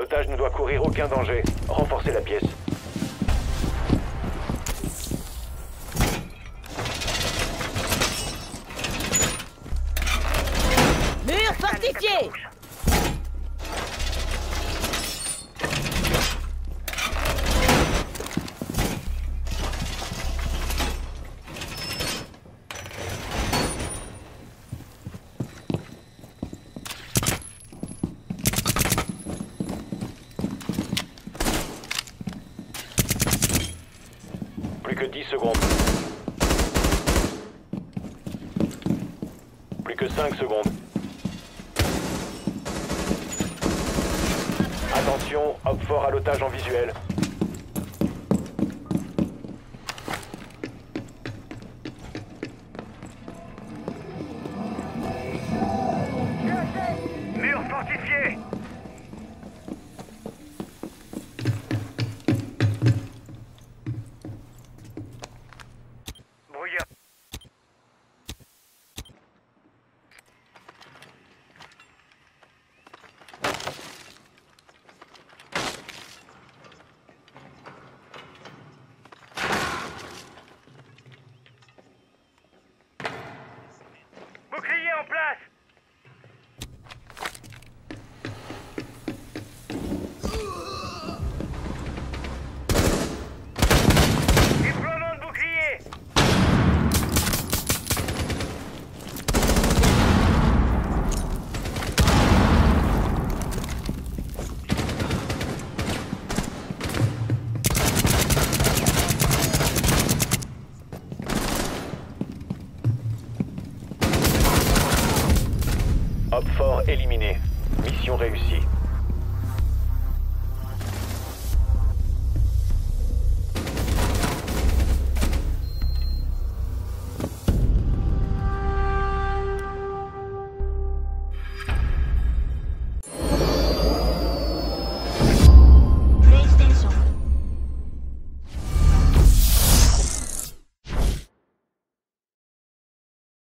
L'otage ne doit courir aucun danger. Renforcez la pièce. Mur fortifié! Plus que 10 secondes. Plus que 5 secondes. Attention, Op fort à l'otage en visuel. Mur fortifié! Brouillard. Bouclier en place! Déploiement de bouclier! Op fort éliminé. Mission réussie.